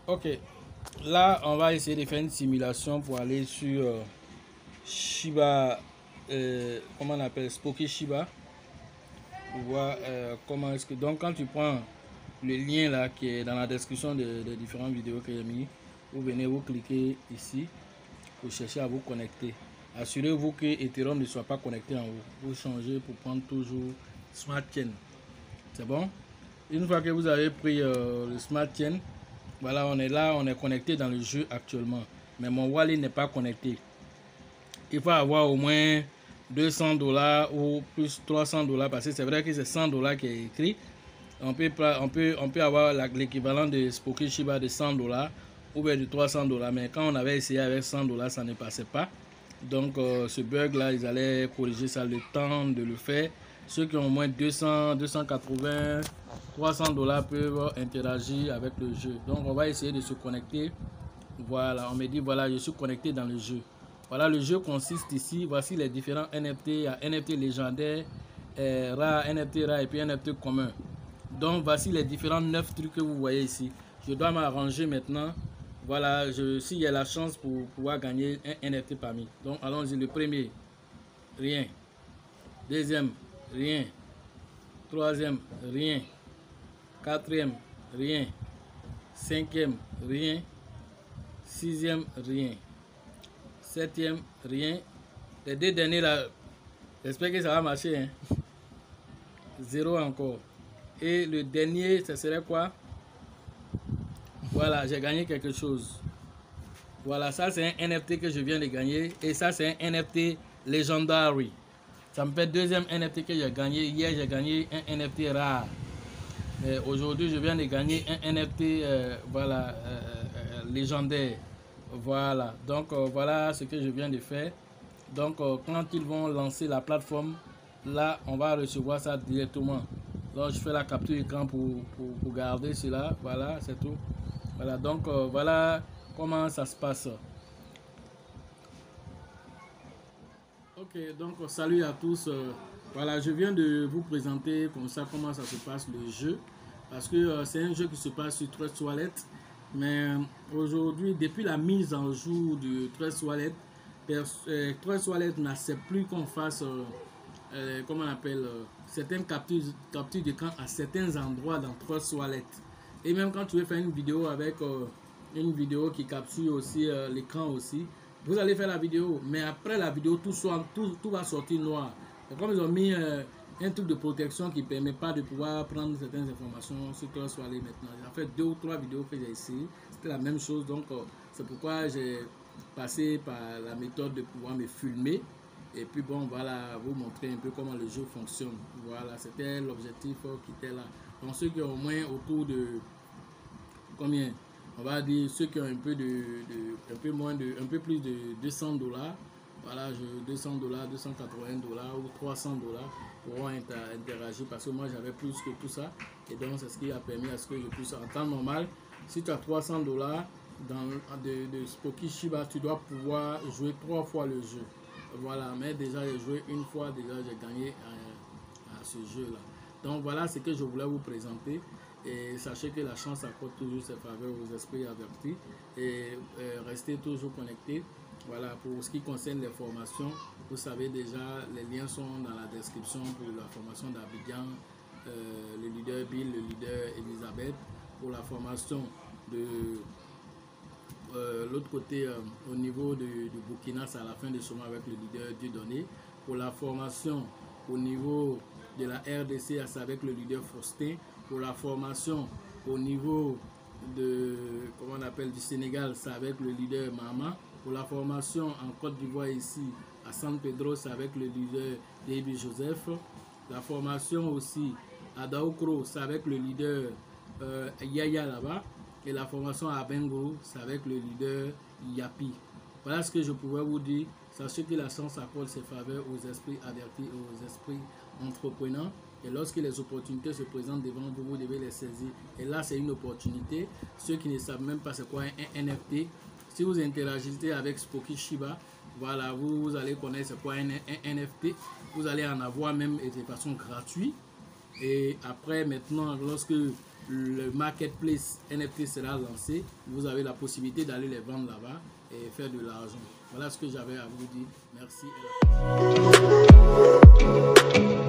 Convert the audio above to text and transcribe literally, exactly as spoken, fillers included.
Ok, là on va essayer de faire une simulation pour aller sur euh, Shiba, euh, comment on appelle, Spooky Shiba, pour voir euh, comment est-ce que, donc quand tu prends le lien là qui est dans la description des de différentes vidéos que j'ai mis, vous venez, vous cliquez ici pour chercher à vous connecter. Assurez-vous que Ethereum ne soit pas connecté en haut. Vous changez pour prendre toujours Smart Chain. C'est bon? Une fois que vous avez pris euh, le Smart Chain, voilà, on est là, on est connecté dans le jeu actuellement. Mais mon wallet n'est pas connecté. Il faut avoir au moins deux cents dollars ou plus trois cents dollars parce que c'est vrai que c'est cent dollars qui est écrit. On peut, on peut, on peut avoir l'équivalent de Spooky Shiba de cent dollars ou bien de trois cents dollars. Mais quand on avait essayé avec cent dollars, ça ne passait pas. Donc euh, ce bug là, ils allaient corriger ça, le temps de le faire. Ceux qui ont au moins deux cents, deux cent quatre-vingts, trois cents dollars peuvent interagir avec le jeu. Donc on va essayer de se connecter. Voilà, on me dit voilà, je suis connecté dans le jeu. Voilà, le jeu consiste ici. Voici les différents N F T. Il y a N F T légendaire, euh, rare, N F T rare et puis N F T commun. Donc voici les différents neuf trucs que vous voyez ici. Je dois m'arranger maintenant. Voilà, je, s'il y a la chance pour pouvoir gagner un N F T parmi. Donc allons-y, le premier, rien. Deuxième, rien. Troisième, rien. Quatrième, rien. Cinquième, rien. Sixième, rien. Septième, rien. Les deux derniers là, j'espère que ça va marcher. Hein. Zéro encore. Et le dernier, ce serait quoi? Voilà, j'ai gagné quelque chose. Voilà, ça c'est un N F T que je viens de gagner. Et ça c'est un N F T Legendary. Ça me fait deuxième N F T que j'ai gagné. Hier j'ai gagné un N F T rare. Aujourd'hui je viens de gagner un N F T euh, voilà, euh, euh, légendaire. Voilà, donc euh, voilà ce que je viens de faire. Donc euh, quand ils vont lancer la plateforme, là on va recevoir ça directement. Donc je fais la capture écran pour, pour, pour garder cela. Voilà, c'est tout. Voilà, donc euh, voilà comment ça se passe. Ok, donc salut à tous. Euh, voilà, je viens de vous présenter comme ça comment ça se passe le jeu. Parce que euh, c'est un jeu qui se passe sur Trust Wallet. Mais aujourd'hui, depuis la mise en jour de Trust Wallet, euh, Trust Wallet n'accepte plus qu'on fasse, euh, euh, comment on appelle, euh, certaines captures, captures d'écran à certains endroits dans Trust Wallet. Et même quand tu veux faire une vidéo avec euh, une vidéo qui capture aussi euh, l'écran aussi, vous allez faire la vidéo, mais après la vidéo, tout, soit, tout, tout va sortir noir. Et comme ils ont mis euh, un truc de protection qui ne permet pas de pouvoir prendre certaines informations sur Trust Wallet maintenant. J'ai fait deux ou trois vidéos que j'ai essayé, c'était la même chose, donc euh, c'est pourquoi j'ai passé par la méthode de pouvoir me filmer. Et puis bon, voilà, vous montrer un peu comment le jeu fonctionne. Voilà, c'était l'objectif euh, qui était là. Donc ceux qui ont au moins autour de combien, on va dire ceux qui ont un peu de, de un peu moins de un peu plus de deux cents dollars, voilà, je deux cents dollars, deux cent quatre-vingts dollars ou trois cents dollars pourront inter, interagir parce que moi j'avais plus que tout ça et donc c'est ce qui a permis à ce que je puisse en temps normal. Si tu as trois cents dollars dans de, de Spooky Shiba, tu dois pouvoir jouer trois fois le jeu. Voilà, mais déjà j'ai joué une fois, déjà j'ai gagné à, à ce jeu là. Donc voilà ce que je voulais vous présenter. Et sachez que la chance apporte toujours ses faveurs aux esprits avertis. Et euh, restez toujours connectés. Voilà, pour ce qui concerne les formations, vous savez déjà, les liens sont dans la description pour la formation d'Abidjan, euh, le leader Bill, le leader Elisabeth. Pour la formation de euh, l'autre côté, euh, au niveau de, de Burkina, c'est à la fin de ce mois avec le leader Dieudonné. Pour la formation au niveau de la R D C, c'est avec le leader Faustin. Pour la formation au niveau de, comment on appelle, du Sénégal, c'est avec le leader Mama. Pour la formation en Côte d'Ivoire ici, à San Pedro, c'est avec le leader David Joseph. La formation aussi à Daoukro, c'est avec le leader euh, Yaya là-bas. Et la formation à Bengo, c'est avec le leader Yapi. Voilà ce que je pouvais vous dire. Sachez que la chance accorde ses faveurs aux esprits avertis et aux esprits entrepreneurs. Et lorsque les opportunités se présentent devant vous, vous devez les saisir. Et là, c'est une opportunité. Ceux qui ne savent même pas c'est quoi un N F T, si vous interagissez avec Spooky Shiba, voilà, vous, vous allez connaître c'est quoi un, un N F T. Vous allez en avoir même de façon gratuite. Et après, maintenant, lorsque le marketplace N F T sera lancé, vous avez la possibilité d'aller les vendre là-bas et faire de l'argent. Voilà ce que j'avais à vous dire. Merci.